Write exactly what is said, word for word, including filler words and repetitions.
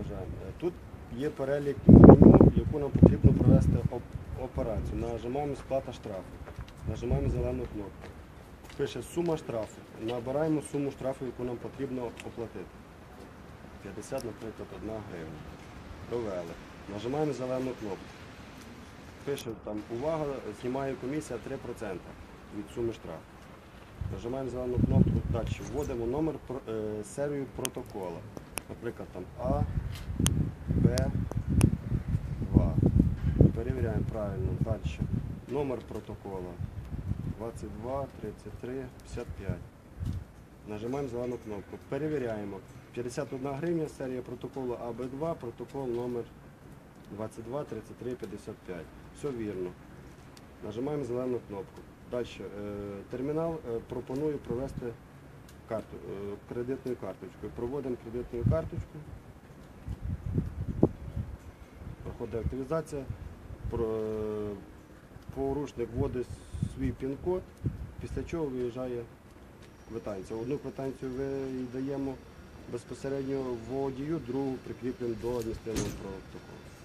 бажаємо. Тут є перелік меню, яку нам потрібно провести операцію. Нажимаємо сплата штрафу, нажимаємо зелену кнопку. Пише сума штрафу. Набираємо суму штрафу, яку нам потрібно оплатити. п'ятдесят, наприклад, одна гривня. Провели. Нажимаємо зелену кнопку. Пише там увага, знімає комісія три відсотки від суми штрафу. Нажимаємо зелену кнопку, далі вводимо номер, е, серію протокола. Наприклад, там А, Б, два. Перевіряємо правильно. Далі. Номер протокола двадцять два, тридцять три, п'ятдесят п'ять. Нажимаємо зелену кнопку. Перевіряємо. п'ятдесят одна гривня, серія протоколу А Б два, протокол номер двадцять два, тридцять три, п'ятдесят п'ять. Все вірно. Нажимаємо зелену кнопку. Далі. Термінал пропонує провести карту, кредитною карточкою. Проводимо кредитною карточкою. Проходить активізація. Порушник вводить свій пін-код, після чого виїжджає квитанція. Одну квитанцію видаємо безпосередньо водію, другу прикріплюємо до адміністративного протоколу.